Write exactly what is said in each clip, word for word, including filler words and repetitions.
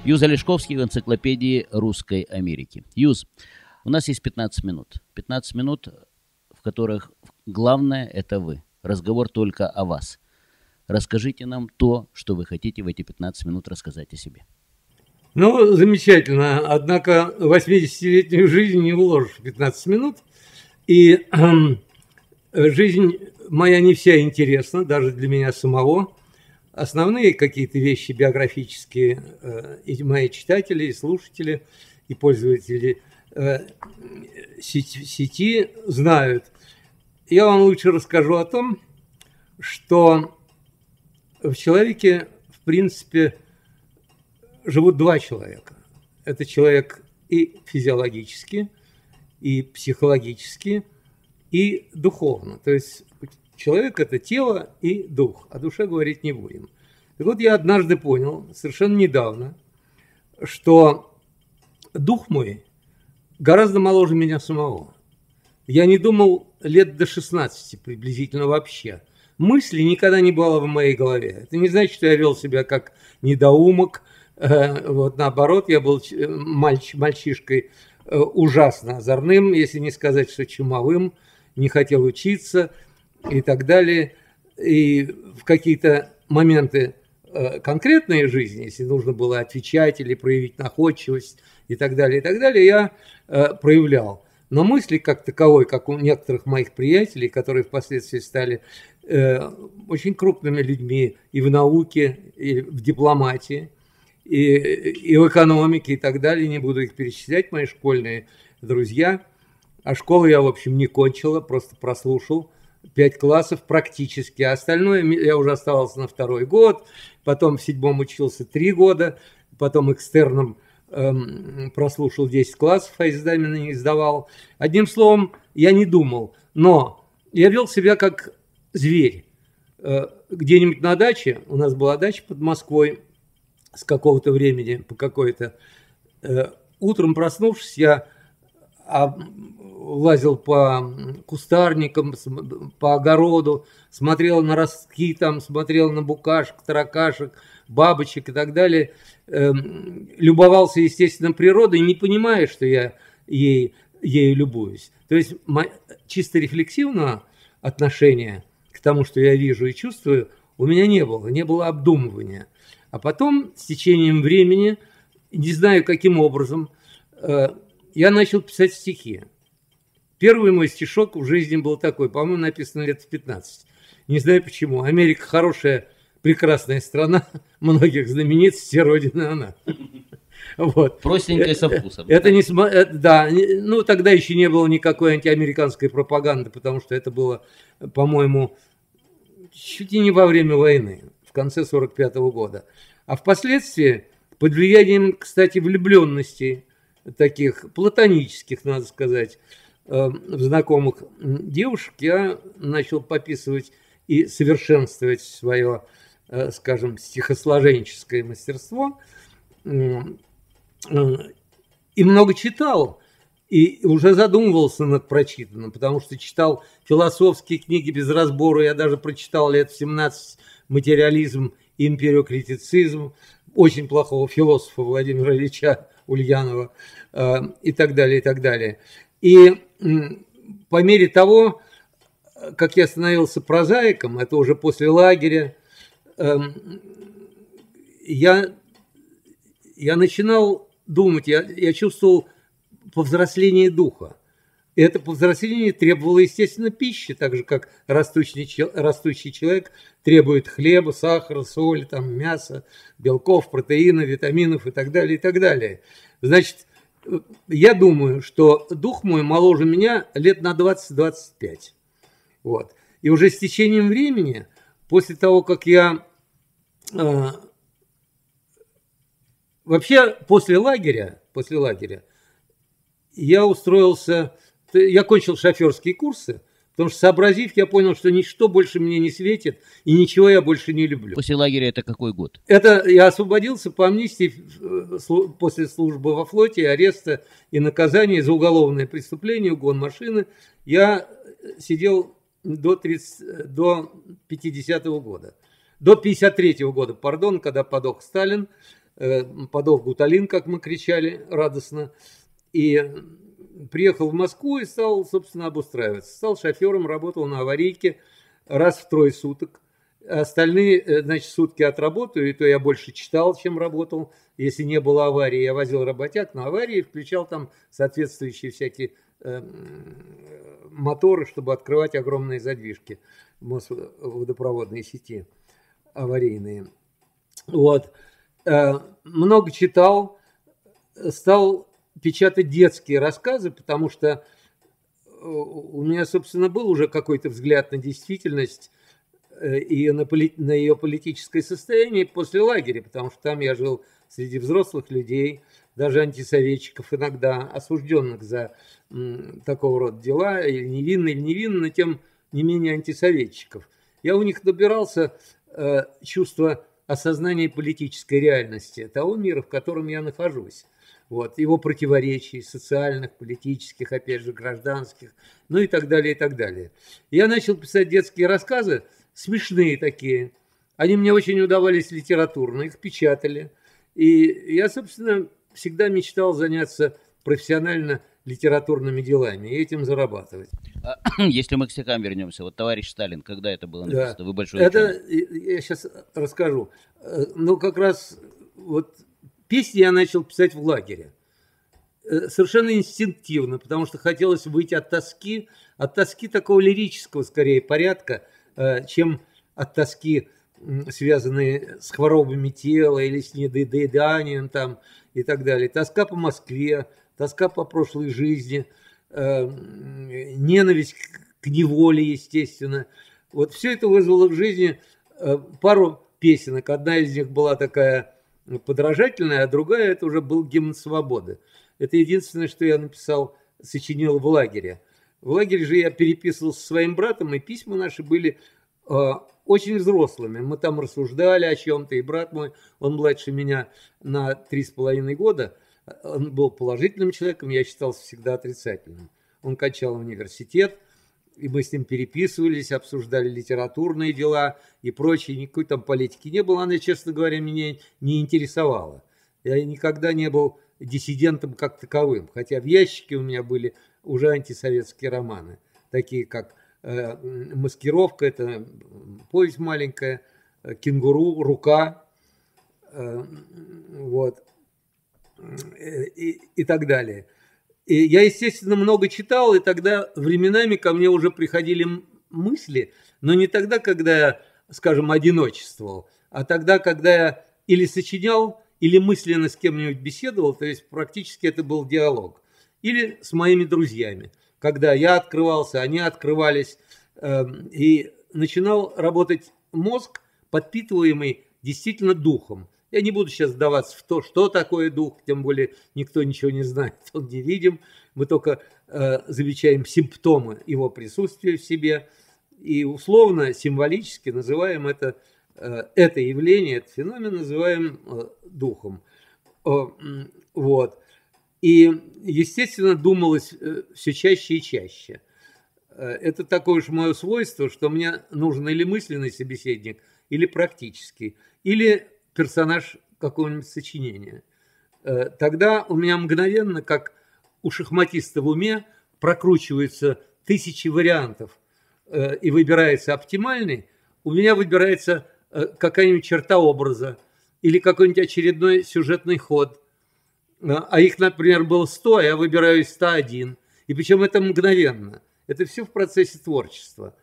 Юз Олешковский в энциклопедии русской Америки. Юз, у нас есть пятнадцать минут. пятнадцать минут, в которых главное это вы. Разговор только о вас. Расскажите нам то, что вы хотите в эти пятнадцать минут рассказать о себе. Ну, замечательно. Однако восьмидесятилетнюю жизнь не уложишь в пятнадцать минут. И э, жизнь моя не вся интересна, даже для меня самого. Основные какие-то вещи биографические э, и мои читатели, и слушатели, и пользователи э, сети, сети знают. Я вам лучше расскажу о том, что в человеке, в принципе, живут два человека. Это человек и физиологически, и психологически, и духовно. То есть человек – это тело и дух, о душе говорить не будем. Так вот, я однажды понял, совершенно недавно, что дух мой гораздо моложе меня самого. Я не думал лет до шестнадцати приблизительно вообще. Мысли никогда не было в моей голове. Это не значит, что я вел себя как недоумок. Вот наоборот, я был мальч, мальчишкой ужасно озорным, если не сказать, что чумовым, не хотел учиться и так далее. И в какие-то моменты конкретной жизни, если нужно было отвечать или проявить находчивость и так далее, и так далее, я проявлял. Но мысли как таковой, как у некоторых моих приятелей, которые впоследствии стали э, очень крупными людьми и в науке, и в дипломатии, и, и в экономике, и так далее, не буду их перечислять, мои школьные друзья. А школу я, в общем, не кончила, просто прослушал пять классов практически. А остальное я уже оставался на второй год, потом в седьмом учился три года, потом экстерном прослушал десять классов, а экзамены не сдавал. Одним словом, я не думал, но я вел себя как зверь. Где-нибудь на даче, у нас была дача под Москвой с какого-то времени, по какой-то, утром проснувшись, я лазил по кустарникам, по огороду, смотрел на ростки, там, смотрел на букашек, таракашек, бабочек и так далее, любовался, естественно, природой, не понимая, что я ей, ею любуюсь. То есть чисто рефлексивного отношения к тому, что я вижу и чувствую, у меня не было, не было обдумывания. А потом, с течением времени, не знаю каким образом, я начал писать стихи. Первый мой стишок в жизни был такой, по-моему, написан лет в пятнадцать. Не знаю почему. Америка хорошая, прекрасная страна, многих знаменитостей, родина она. Вот. Простенькая со вкусом. Это не, да, ну тогда еще не было никакой антиамериканской пропаганды, потому что это было, по-моему, чуть ли не во время войны, в конце сорок пятого года. А впоследствии, под влиянием, кстати, влюбленностей, таких платонических, надо сказать, в знакомых девушек, я начал пописывать и совершенствовать свое, скажем, стихосложенческое мастерство. И много читал, и уже задумывался над прочитанным, потому что читал философские книги без разбора. Я даже прочитал лет в семнадцать «Материализм и империокритицизм» очень плохого философа Владимира Ильича Ульянова и так далее, и так далее. И по мере того, как я становился прозаиком, это уже после лагеря, я, я начинал думать, я, я чувствовал повзросление духа. И это повзросление требовало, естественно, пищи, так же, как растущий, растущий человек требует хлеба, сахара, соли, там, мяса, белков, протеинов, витаминов и так далее, и так далее. Значит, я думаю, что дух мой моложе меня лет на двадцать-двадцать пять. Вот. И уже с течением времени, после того, как я... Э, вообще, после лагеря, после лагеря, я устроился... Я кончил шоферские курсы, потому что, сообразив, я понял, что ничто больше мне не светит, и ничего я больше не люблю. После лагеря это какой год? Это я освободился по амнистии после службы во флоте, ареста и наказания за уголовное преступление, угон машины. Я сидел до, тридцатого, до пятидесятого года. До пятьдесят третьего года, пардон, когда подох Сталин. подох гуталин, как мы кричали радостно, и приехал в Москву и стал, собственно, обустраиваться. Стал шофером, работал на аварийке раз в трое суток. Остальные, значит, сутки отработаю, и то я больше читал, чем работал. Если не было аварии, я возил работяг на аварии, включал там соответствующие всякие э, моторы, чтобы открывать огромные задвижки водопроводной сети аварийные. Вот. Э, много читал, стал печатать детские рассказы, потому что у меня, собственно, был уже какой-то взгляд на действительность и на, поли- на ее политическое состояние после лагеря, потому что там я жил среди взрослых людей, даже антисоветчиков иногда, осужденных за м, такого рода дела, или невинно, или невинно, но тем не менее антисоветчиков. Я у них добирался э, чувства осознания политической реальности того мира, в котором я нахожусь. Вот, его противоречий социальных, политических, опять же, гражданских, ну и так далее, и так далее. Я начал писать детские рассказы, смешные такие. Они мне очень удавались литературно, их печатали. И я, собственно, всегда мечтал заняться профессионально литературными делами и этим зарабатывать. А, если мы к стихам вернемся, вот товарищ Сталин, когда это было написано? Да. Вы большой Это ученый. я сейчас расскажу. Ну, как раз вот песни я начал писать в лагере. Совершенно инстинктивно, потому что хотелось выйти от тоски, от тоски такого лирического, скорее, порядка, чем от тоски, связанные с хворобами тела или с недоеданием там и так далее. Тоска по Москве, тоска по прошлой жизни, ненависть к неволе, естественно. Вот все это вызвало в жизни пару песенок. Одна из них была такая подражательная, а другая это уже был гимн свободы. Это единственное, что я написал, сочинил в лагере. В лагере же я переписывался со своим братом, и письма наши были э, очень взрослыми. Мы там рассуждали о чем-то, и брат мой, он младше меня на три с половиной года, он был положительным человеком, я считался всегда отрицательным. Он кончал университет, и мы с ним переписывались, обсуждали литературные дела и прочее. Никакой там политики не было, она, честно говоря, меня не интересовала. Я никогда не был диссидентом как таковым, хотя в ящике у меня были уже антисоветские романы, такие как э, «Маскировка», это повесть маленькая, «Кенгуру», «Рука», э, вот, и, и так далее. И я, естественно, много читал, и тогда временами ко мне уже приходили мысли, но не тогда, когда я, скажем, одиночествовал, а тогда, когда я или сочинял, или мысленно с кем-нибудь беседовал, то есть практически это был диалог. Или с моими друзьями, когда я открывался, они открывались, э, и начинал работать мозг, подпитываемый действительно духом. Я не буду сейчас вдаваться в то, что такое дух, тем более никто ничего не знает, он не видим. Мы только э, замечаем симптомы его присутствия в себе и условно, символически называем это, э, это явление, этот феномен называем э, духом. Э, вот. И, естественно, думалось э, все чаще и чаще. Э, это такое уж мое свойство, что мне нужен или мысленный собеседник, или практический, или персонаж какого-нибудь сочинения. Тогда у меня мгновенно, как у шахматиста в уме, прокручиваются тысячи вариантов и выбирается оптимальный, у меня выбирается какая-нибудь черта образа или какой-нибудь очередной сюжетный ход. А их, например, было сто, а я выбираю сто один. И причем это мгновенно. Это все в процессе творчества.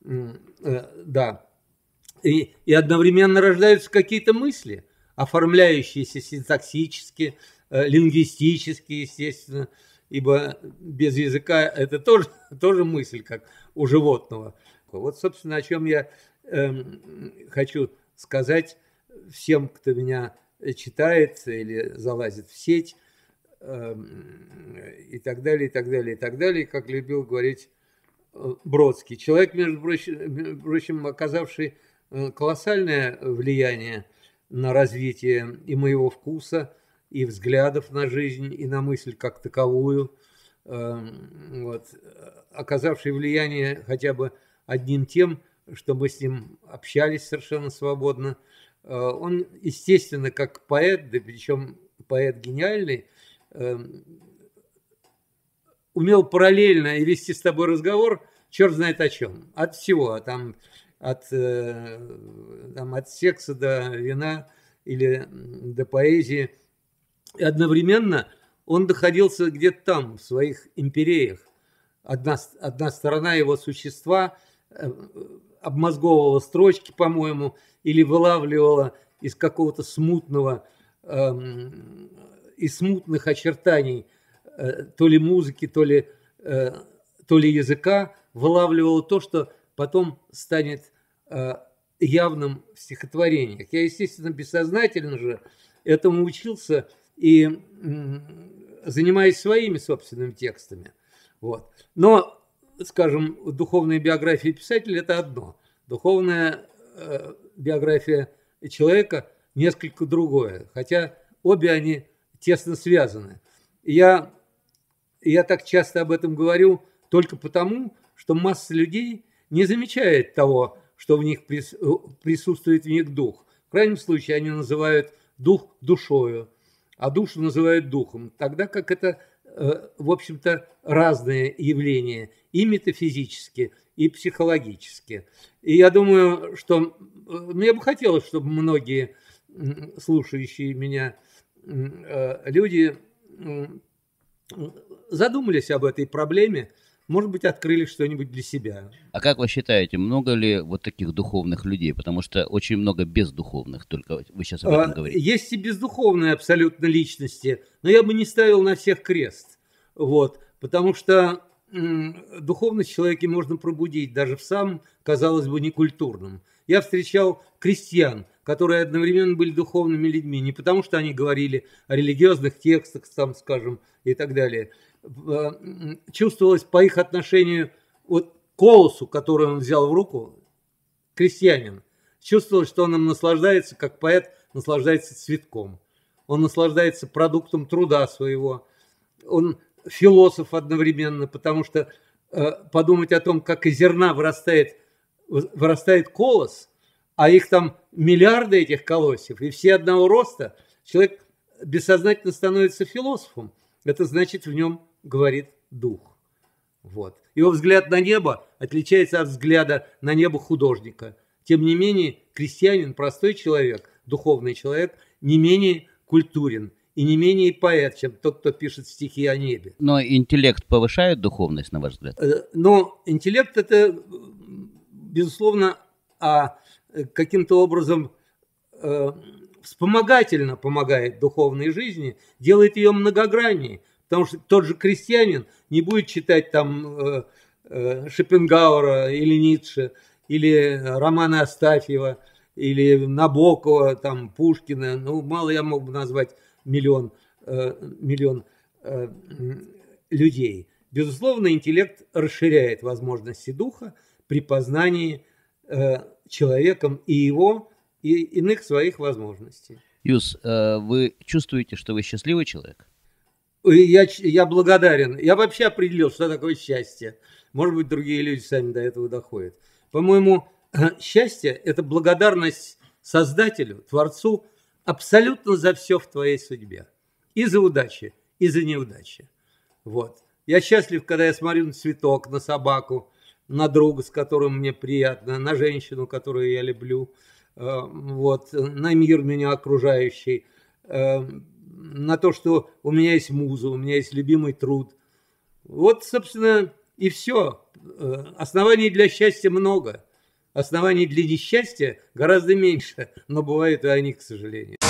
Да. И, и одновременно рождаются какие-то мысли, оформляющиеся синтаксически, э, лингвистически, естественно, ибо без языка это тоже, тоже мысль, как у животного. Вот, собственно, о чем я э, хочу сказать всем, кто меня читает или залазит в сеть, э, и так далее, и так далее, и так далее, как любил говорить Бродский. Человек, между прочим, оказавший колоссальное влияние на развитие и моего вкуса, и взглядов на жизнь, и на мысль как таковую, вот, оказавший влияние хотя бы одним тем, что мы с ним общались совершенно свободно, Он, естественно, как поэт, да причем поэт гениальный, умел параллельно и вести с тобой разговор, черт знает о чем. От всего, там, от, там, от секса до вина или до поэзии. И одновременно он находился где-то там, в своих империях. Одна, одна сторона его существа обмозговывала строчки, по-моему, или вылавливала из какого-то смутного, э, из смутных очертаний э, то ли музыки, то ли, э, то ли языка, вылавливала то, что потом станет э, явным в стихотворениях. Я, естественно, бессознательно же этому учился и э, занимаюсь своими собственными текстами. Вот. Но, скажем, духовная биография писателя – это одно. Духовная э, биография человека – несколько другое. Хотя обе они тесно связаны. Я, я так часто об этом говорю только потому, что масса людей не замечает того, что в них прис, присутствует в них дух. В крайнем случае они называют дух душою, а душу называют духом. Тогда как это, в общем-то, разные явления, и метафизические, и психологические. И я думаю, что мне бы хотелось, чтобы многие слушающие меня люди задумались об этой проблеме, может быть, открыли что-нибудь для себя. А как вы считаете, много ли вот таких духовных людей? Потому что очень много бездуховных, только вы сейчас об этом говорите. Есть и бездуховные абсолютно личности, но я бы не ставил на всех крест. Вот, потому что м, духовность в человеке можно пробудить даже в самом, казалось бы, некультурном. Я встречал крестьян, которые одновременно были духовными людьми, не потому что они говорили о религиозных текстах, там, скажем, и так далее. Чувствовалось по их отношению вот колосу, который он взял в руку, крестьянин, чувствовалось, что он им наслаждается, как поэт наслаждается цветком. Он наслаждается продуктом труда своего. Он философ одновременно, потому что э, подумать о том, как из зерна вырастает, вырастает колос, а их там миллиарды этих колосьев, и все одного роста, человек бессознательно становится философом. Это значит, в нем говорит дух. Вот. Его взгляд на небо отличается от взгляда на небо художника. Тем не менее, крестьянин, простой человек, духовный человек, не менее культурен и не менее поэт, чем тот, кто пишет стихи о небе. Но интеллект повышает духовность, на ваш взгляд? Но интеллект – это, безусловно, а каким-то образом э, вспомогательно помогает духовной жизни, делает ее многогранней. Потому что тот же крестьянин не будет читать там э, э, Шопенгауэра или Ницше, или Романа Астафьева, или Набокова, там, Пушкина. Ну, мало я мог бы назвать миллион, э, миллион э, людей. Безусловно, интеллект расширяет возможности духа при познании э, человеком и его, и иных своих возможностей. Юс, э, вы чувствуете, что вы счастливый человек? Я, я благодарен. Я вообще определил, что такое счастье. Может быть, другие люди сами до этого доходят. По-моему, счастье – это благодарность Создателю, Творцу абсолютно за все в твоей судьбе. И за удачи, и за неудачи. Вот. Я счастлив, когда я смотрю на цветок, на собаку, на друга, с которым мне приятно, на женщину, которую я люблю, вот, на мир меня окружающий, на то, что у меня есть муза, у меня есть любимый труд. Вот, собственно, и все. Оснований для счастья много. Оснований для несчастья гораздо меньше. Но бывают и они, к сожалению.